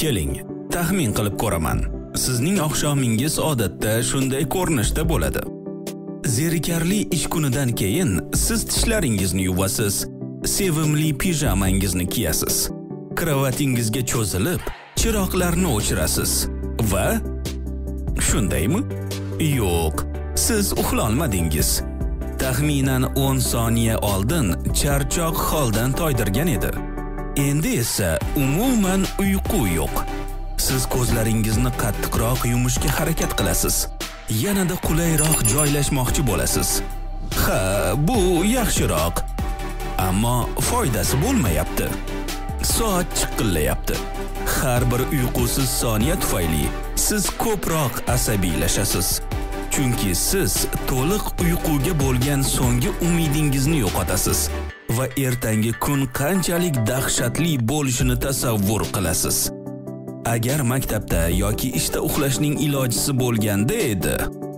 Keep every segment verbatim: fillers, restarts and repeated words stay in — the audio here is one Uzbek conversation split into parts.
Keling, taxmin qilib ko'raman. Sizning oqshomingiz odatda shunday ko'rinishda bo'ladi. Zerikarli ish kunidan keyin siz tishlaringizni yuvasiz, sevimli pijamangizni kiyasiz. Kravatingizga cho'zilib, chiroqlarni o'chirasiz va shundaymi? Yo'q, siz uxlolmadingiz. Taxminan o'n soniya oldin charchoq holdan toydirgan edi. Endi esa umuman uyqu yo'q. Siz ko'zlaringizni qattiqroq yumishga harakat qilasiz. Yanada qulayroq joylashmoqchi bo'lasiz. Ha, bu yaxshiroq. Ammo foydasi bo'lmayapti. Soat chiqillayapti. Har bir uyqusiz soniya tufayli siz ko'proq asabiylashasiz. Chunki siz to'liq uyquga bo'lgan so'nggi umidingizni yo'qotasiz va ertangi kun qanchalik dahshatli bo'lishini tasavvur qilasiz. Agar maktabda yoki ishda uxlashning ilojisi bo'lganda edi,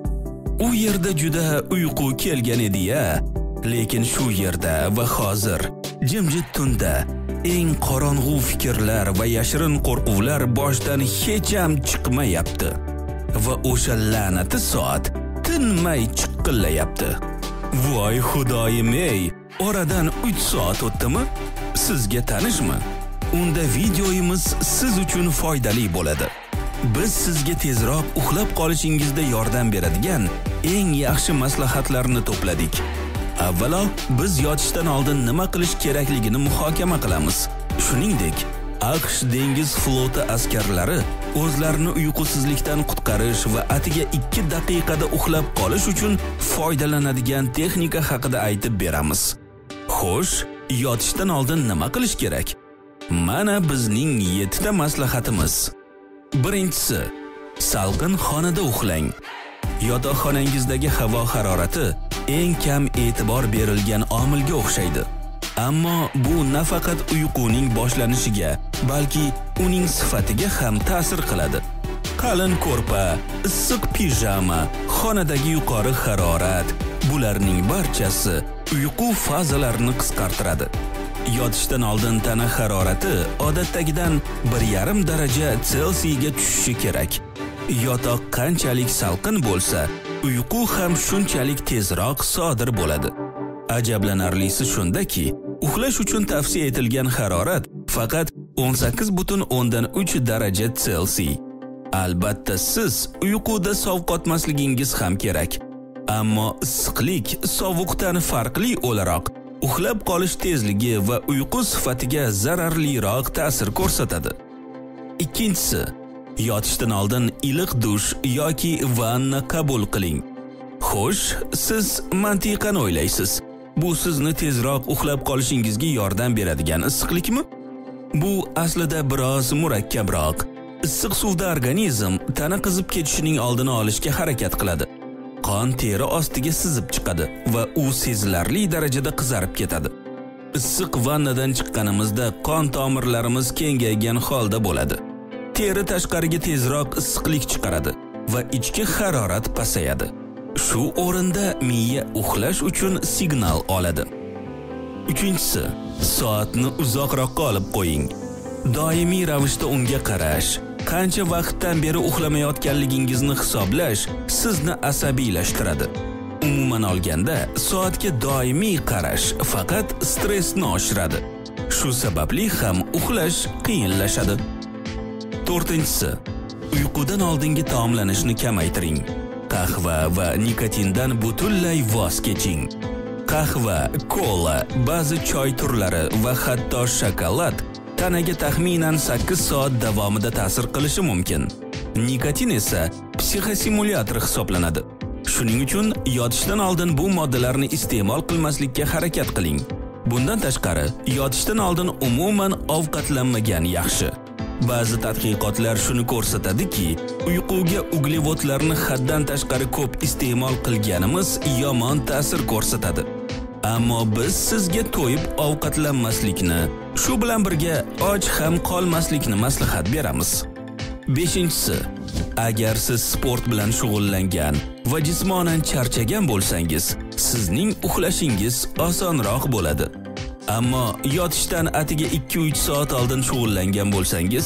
u yerda juda uyqu kelgan edi-ya, lekin shu yerda va hozir jimjit tunda eng qorong'u fikrlar va yashirin qo'rquvlar boshdan hech ham chiqmayapti va o'sha la'nati soat tinmay chiqillayapti. Voy xudoyim-ey, oradan uch soat o'tdimi? Sizga tanishmi? Unda videoyimiz siz uchun foydali bo'ladi. Biz sizga tezroq uxlab qolishingizda yordam beradigan eng yaxshi maslahatlarni to'pladik. Avvalo, biz yotishdan oldin nima qilish kerakligini muhokama qilamiz. Shuningdek, AQSh dengiz floti askarlari o'zlarini uyqusizlikdan qutqarish va atiga ikki daqiqada uxlab qolish uchun foydalanadigan texnika haqida aytib beramiz. Xo'sh, yotishdan oldin nima qilish kerak? Mana bizning yettita maslahatimiz. Birinchisi, salqin xonada uxlang. Yotoqxonangizdagi havo harorati eng kam e'tibor berilgan omilga o'xshaydi. Ammo bu nafaqat uyquning boshlanishiga, balki uning sifatiga ham ta'sir qiladi. Qalin ko'rpa, issiq pijama, xonadagi yuqori harorat, bularning barchasi uyqu fazalarini qisqartiradi. Yotishdan oldin tana harorati odatdagidan bir yarim daraja Selsiyaga tushishi kerak. Yotoq qanchalik salqin bo'lsa, uyqu ham shunchalik tezroq sodir bo'ladi. Ajablanarlisi shundaki, uxlash uchun tavsiya etilgan harorat faqat o'n sakkiz butun o'ndan uch daraja Selsiy. Albatta siz uyquda sovqotmasligingiz ham kerak. Ammo issiqlik sovuqdan farqli o'laroq uxlab qolish tezligi va uyqu sifatiga zararliroq ta'sir ko'rsatadi. Ikkinchisi, yotishdan oldin iliq dush yoki vanna qabul qiling. Xo'sh, siz mantiqan o'ylaysiz. Bu sizni tezroq uxlab qolishingizga yordam beradigan issiqlikmi? Bu aslida biroz murakkabroq. Issiq suvda organizm tana qizib ketishining oldini olishga harakat qiladi. Qon teri ostiga sizib chiqadi va u sezilarli darajada qizarib ketadi. Issiq vannadan chiqqanimizda qon tomirlarimiz kengaygan holda bo'ladi. Teri tashqariga tezroq issiqlik chiqaradi va ichki harorat pasayadi. Shu o'rinda miya uxlash uchun signal oladi. Uchinchisi, soatni uzoqroqqa olib qo'ying. Doimiy ravishda unga qarash, qancha vaqtdan beri uxlamayotganligingizni hisoblash sizni asabiylashtiradi. Umuman olganda, soatga doimiy qarash faqat stressni oshiradi. Shu sababli ham uxlash qiyinlashadi. To'rtinchisi, uyqudan oldingi taomlanishni kamaytiring. Qahva va nikotindan butunlay voz keching. Qahva, kola, ba'zi choy turlari va hatto shokolad tanaga taxminan sakkiz soat davomida ta'sir qilishi mumkin. Nikotin esa psixosimulyator hisoblanadi. Shuning uchun yotishdan oldin bu moddalarni iste'mol qilmaslikka harakat qiling. Bundan tashqari, yotishdan oldin umuman ovqatlanmagan yaxshi. Ba'zi tadqiqotlar shuni ko'rsatadiki, uyquga uglevodlarni haddan tashqari ko'p iste'mol qilganimiz yomon ta'sir ko'rsatadi. Ammo biz sizga to'yib ovqatlanmaslikni, shu bilan birga och ham qolmaslikni maslahat beramiz. beshinchisi, agar siz sport bilan shug'ullangan va jismonan charchagan bo'lsangiz, sizning uxlashingiz osonroq bo'ladi. Ammo yotishdan atiga ikki uch soat oldin shug'ullangan bo'lsangiz,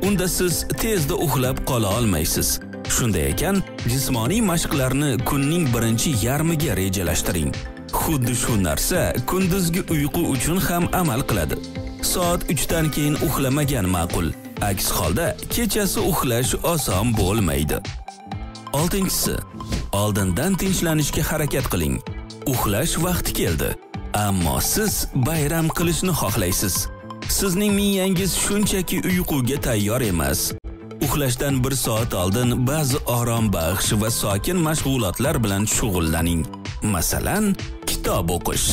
unda siz tezda uxlab qola olmaysiz. Shunday ekan, jismoniy mashqlarni kunning birinchi yarmiga rejalashtiring. Xuddi shu narsa kunduzgi uyqu uchun ham amal qiladi. Soat uch dan keyin uxlamagan ma'qul. Aks holda kechasi uxlash oson bo'lmaydi. oltinchisi. Oldindan tinchlanishga harakat qiling. Uxlash vaqti keldi, ammo siz bayram qilishni xohlaysiz. Sizning miyangiz shunchaki uyquga tayyor emas. Uxlashdan bir soat oldin ba'zi orom baxsh va sokin mashg'ulotlar bilan shug'ullaning. Masalan, kitob o'qish.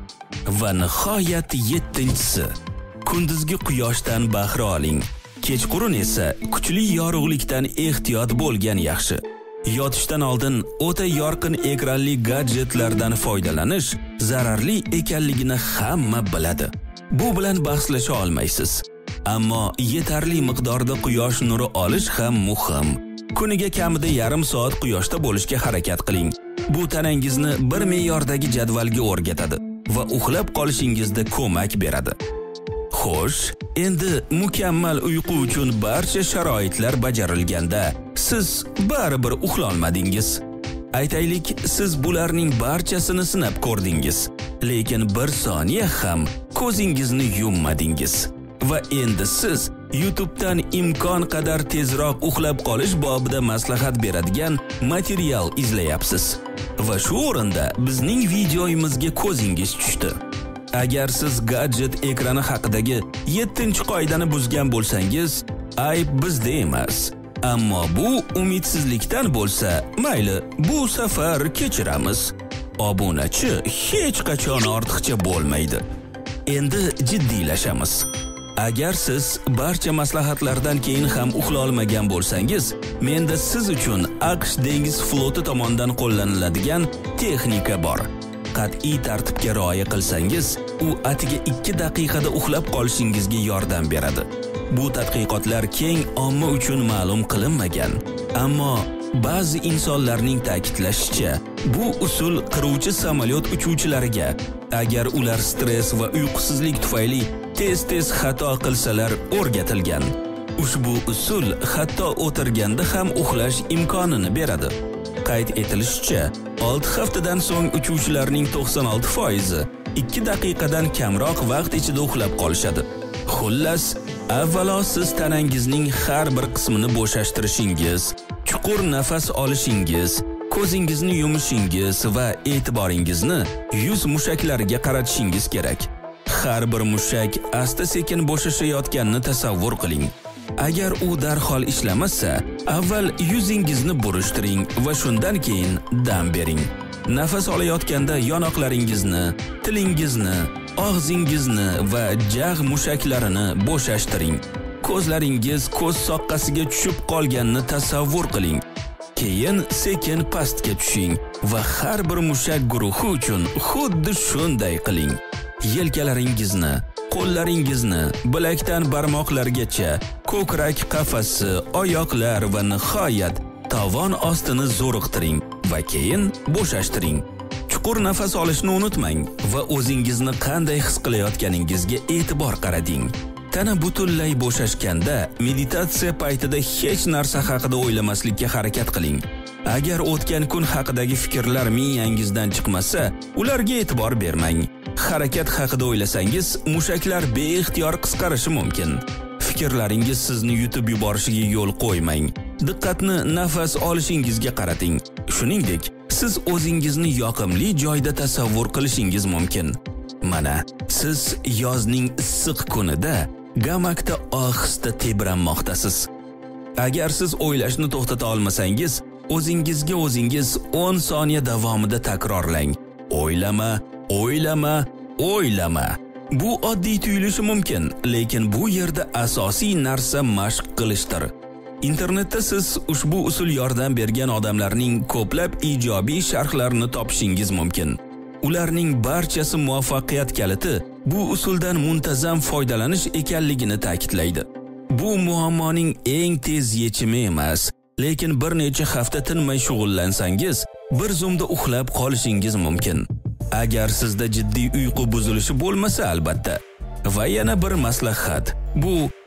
Va nihoyat yettinchisi. Kunduzgi quyoshdan bahra oling. Kechqurun esa kuchli yorug'likdan ehtiyot bo'lgan yaxshi. Yotishdan oldin o'ta yorqin ekranli gadjetlardan foydalanish zararli ekanligini hamma biladi. Bu bilan bahslasha olmaysiz. Ammo yetarli miqdorda quyosh nuri olish ham muhim. Kuniga kamida yarim soat quyoshda bo'lishga harakat qiling. Bu tanangizni bir me'yordagi jadvalga o'rgatadi va uxlab qolishingizda ko'mak beradi. Xo'sh, endi mukammal uyqu uchun barcha sharoitlar bajarilganda, siz baribir uxla olmadingiz. Aytaylik, siz bularning barchasini sinab ko'rdingiz, lekin bir soniya ham ko'zingizni yummadingiz. Va endi siz YouTube'dan imkon qadar tezroq uxlab qolish bobida maslahat beradigan material izlayapsiz. Va shu o'rinda bizning videoyimizga ko'zingiz tushdi. Agar siz gadjet ekrani haqidagi yettinchi qoidani buzgan bo'lsangiz, ayb bizda emas. Ammo bu umidsizlikdan bo'lsa, mayli, bu safar kechiramiz. Obunachi hech qachon ortiqcha bo'lmaydi. Endi jiddiylashamiz. Agar siz barcha maslahatlardan keyin ham uxla olmagan bo'lsangiz, menda siz uchun AQSh dengiz floti tomonidan qo'llaniladigan texnika bor. Qat'iy tartibga rioya qilsangiz, u atiga ikki daqiqada uxlab qolishingizga yordam beradi. Bu tadqiqotlar keng omma uchun ma'lum qilinmagan, ammo ba'zi insonlarning ta'kidlashicha, bu usul qiruvchi samolyot uchuvchilariga, agar ular stress va uyqusizlik tufayli tez-tez xato qilsalar o'rgatilgan. Ushbu usul hatto o'tirganda ham uxlash imkonini beradi. Qayd etilishicha, olti haftadan so'ng uchuvchilarning to'qson olti foizi ikki daqiqadan kamroq vaqt ichida uxlab qolishadi. Xullas, avvalo siz tanangizning har bir qismini bo'shashtirishingiz, chuqur nafas olishingiz, ko'zingizni yumishingiz va e'tiboringizni yuz mushaklariga qaratishingiz kerak. Har bir mushak asta-sekin bo'shashayotganini tasavvur qiling. Agar u darhol ishlamasa, avval yuzingizni burishtiring va shundan keyin dam bering. Nafas olayotganda yonoqlaringizni, tilingizni, og'zingizni va jag' mushaklarini bo'shashtiring. Ko'zlaringiz ko'z soqqasiga tushib qolganini tasavvur qiling. Keyin sekin pastga tushing va har bir mushak guruhi uchun xuddi shunday qiling. Yelkalaringizni, qo'llaringizni, bilakdan barmoqlargacha, ko'krak qafasi, oyoqlar va nihoyat tovon ostini zo'riqtiring va keyin bo'shashtiring. Chuqur nafas olishni unutmang va o'zingizni qanday his qilayotganingizga e'tibor qarating. Tana butunlay bo'shashganda meditatsiya paytida hech narsa haqida o'ylamaslikka harakat qiling. Agar o'tgan kun haqidagi fikrlar miyangizdan chiqmasa, ularga e'tibor bermang. Harakat haqida o'ylasangiz, mushaklar beixtiyor qisqarishi mumkin. Fikrlaringiz sizni yutib yuborishiga yo'l qo'ymang. Diqqatni nafas olishingizga qarating. Shuningdek, siz o'zingizni yoqimli joyda tasavvur qilishingiz mumkin. Mana, siz yozning issiq kunida gamakda ohista tebranmoqdasiz. Agar siz o'ylashni to'xtata olmasangiz, o'zingizga o'zingiz o'n soniya davomida takrorlang. O'ylama, o'ylama, o'ylama. Bu oddiy tuyulishi mumkin, lekin bu yerda asosiy narsa mashq qilishdir. Internetda siz ushbu usul yordam bergan odamlarning ko'plab ijobiy sharhlarini topishingiz mumkin. Ularning barchasi muvaffaqiyat kaliti bu usuldan muntazam foydalanish ekanligini ta'kidlaydi. Bu muammoning eng tez yechimi emas, lekin bir necha hafta tinmay shug'ullansangiz, bir zumda uxlab qolishingiz mumkin. Agar sizda jiddiy uyqu buzilishi bo'lmasa albatta. Va yana bir maslahat. Bu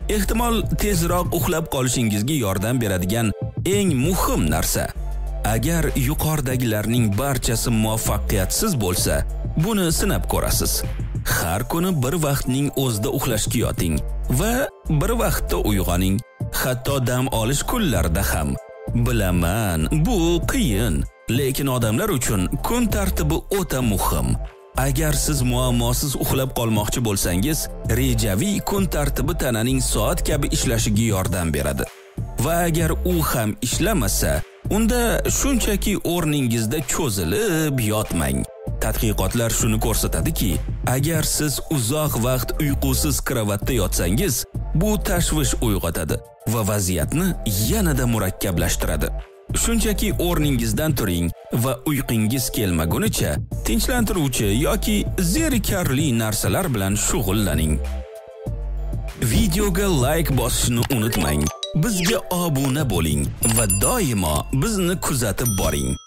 Ehtimol tezroq uxlab qolishingizga yordam beradigan eng muhim narsa. Agar yuqoridagilarning barchasi muvaffaqiyatsiz bo'lsa, buni sinab ko'rasiz. Har kuni bir vaqtning o'zida uxlashga yoting va bir vaqtda uyg'oning, hatto dam olish kunlarida ham. Bilaman, bu qiyin, lekin odamlar uchun kun tartibi o'ta muhim. Agar siz muammosiz uxlab qolmoqchi bo'lsangiz, rejaviy kun tartibi tananing soat kabi ishlashiga yordam beradi. Va agar u ham ishlamasa, unda shunchaki o'rningizda cho'zilib yotmang. Tadqiqotlar shuni ko'rsatadiki, agar siz uzoq vaqt uyqusiz karavotda yotsangiz, bu tashvish uyg'otadi va vaziyatni yanada murakkablashtiradi. Shunchaki o'rningizdan turing va uyqingiz kelmagunicha tinchlantiruvchi yoki zerikarli narsalar bilan shug'ullaning. Videoga like bosishni unutmang. Bizga obuna bo'ling va doimo bizni kuzatib boring.